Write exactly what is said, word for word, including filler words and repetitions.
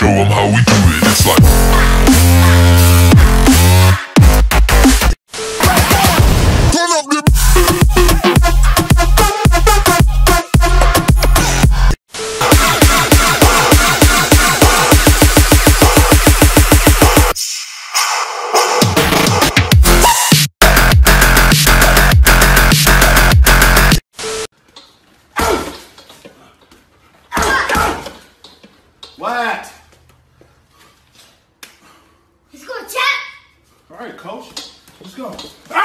show them how we do it. It's like turn up the What? Let's go, chat. All right, coach. Let's go.